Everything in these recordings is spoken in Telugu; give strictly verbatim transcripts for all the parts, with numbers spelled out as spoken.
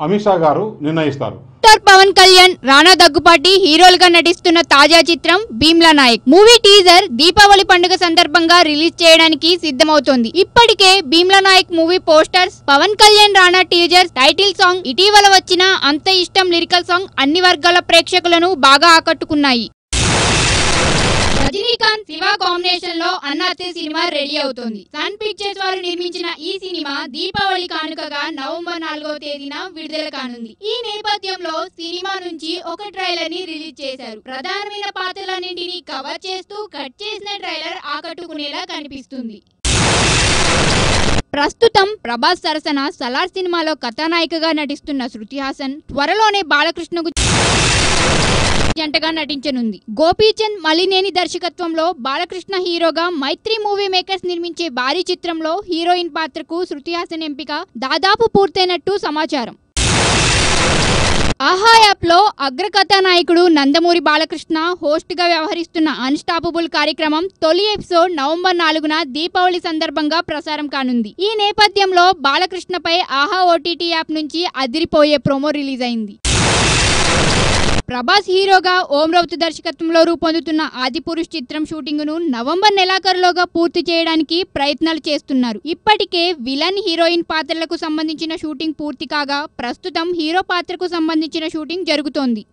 అమిత్ షా గారు నిర్ణయిస్తారు. పవన్ కళ్యాణ్, రానా దగ్గుపాటి హీరోలుగా నటిస్తున్న తాజా చిత్రం భీమ్లా నాయక్ మూవీ టీజర్ దీపావళి పండుగ సందర్భంగా రిలీజ్ చేయడానికి సిద్ధమవుతోంది. ఇప్పటికే Bheemla Nayak movie posters, Pawan Kalyan Rana teaser, title song, ఇటీవల వచ్చిన అంత ఇష్టం లిరికల్ సాంగ్ అన్ని వర్గాల ప్రేక్షకులను బాగా ఆకట్టుకున్నాయి. రజనీకాంత్ శివ కాంబినేషన్ లో అన్నాతే సినిమా రెడీ అవుతోంది. సన్ పిక్చర్స్ వారు నిర్మించిన ఈ సినిమా దీపావళి కానుకగా నవంబర్ నాలుగవ తేదీన విడుదల కానుంది. ఈ నేపథ్యంలో సినిమా నుంచి ఒక ట్రైలర్ ని రిలీజ్ చేశారు. ప్రధానమైన పాత్రలన్నింటినీ కవర్ చేస్తూ కట్ చేసిన ట్రైలర్ ఆకట్టుకునేలా కనిపిస్తుంది. ప్రస్తుతం ప్రభాస్ సరసన సలార్ సినిమాలో కథానాయికగా నటిస్తున్న శృతి హాసన్ త్వరలోనే బాలకృష్ణకు జంటగా నటించనుంది. గోపీచంద్ మలినేని దర్శకత్వంలో బాలకృష్ణ హీరోగా మైత్రి మూవీ మేకర్స్ నిర్మించే భారీ చిత్రంలో హీరోయిన్ పాత్రకు శృతి హాసన్ ఎంపిక దాదాపు పూర్తయినట్టు సమాచారం. ఆహా యాప్ లో అగ్రకథానాయకుడు నందమూరి బాలకృష్ణ హోస్ట్ గా వ్యవహరిస్తున్న అన్స్టాపబుల్ కార్యక్రమం తొలి ఎపిసోడ్ నవంబర్ నాలుగున దీపావళి సందర్భంగా ప్రసారం కానుంది. ఈ నేపథ్యంలో బాలకృష్ణపై ఆహా ఓటీటీ యాప్ నుంచి అదిరిపోయే ప్రోమో రిలీజ్ అయింది. ప్రభాస్ హీరోగా ఓం రౌత్ దర్శకత్వంలో రూపొందుతున్న ఆదిపురుష్ చిత్రం షూటింగ్ ను నవంబర్ నెలాఖరులోగా పూర్తి చేయడానికి ప్రయత్నాలు చేస్తున్నారు. ఇప్పటికే విలన్, హీరోయిన్ పాత్రలకు సంబంధించిన షూటింగ్ పూర్తి కాగా ప్రస్తుతం హీరో పాత్రకు సంబంధించిన షూటింగ్ జరుగుతోంది.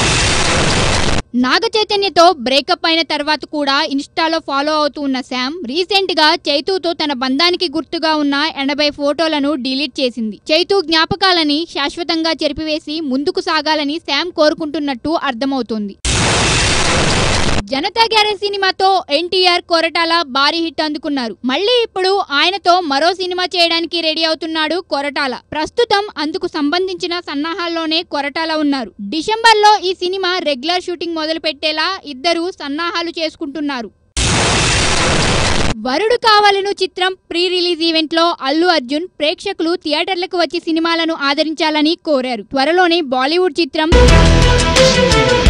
నాగ చైతన్యతో బ్రేకప్ అయిన తర్వాత కూడా ఇన్స్టాలో ఫాలో అవుతూ ఉన్న శామ్ రీసెంట్ గా చైతూతో తన బంధానికి గుర్తుగా ఉన్న ఎనభై ఫోటోలను డిలీట్ చేసింది. చైతూ జ్ఞాపకాలని శాశ్వతంగా చెరిపివేసి ముందుకు సాగాలని శామ్ కోరుకుంటున్నట్టు అర్థమవుతోంది. జనతా గ్యారేజ్ సినిమాతో ఎన్టీఆర్, కొరటాల భారీ హిట్ అందుకున్నారు. మళ్ళీ ఇప్పుడు ఆయనతో మరో సినిమా చేయడానికి రెడీ అవుతున్నాడు కొరటాల. ప్రస్తుతం అందుకు సంబంధించిన సన్నాహాల్లోనే కొరటాల ఉన్నారు. డిసెంబర్ లో ఈ సినిమా రెగ్యులర్ షూటింగ్ మొదలు పెట్టేలా ఇద్దరు సన్నాహాలు చేసుకుంటున్నారు. వరుడు కావాలను చిత్రం ప్రీ రిలీజ్ ఈవెంట్ లో అల్లు అర్జున్ ప్రేక్షకులు థియేటర్లకు వచ్చి సినిమాలను ఆదరించాలని కోరారు. త్వరలోనే బాలీవుడ్ చిత్రం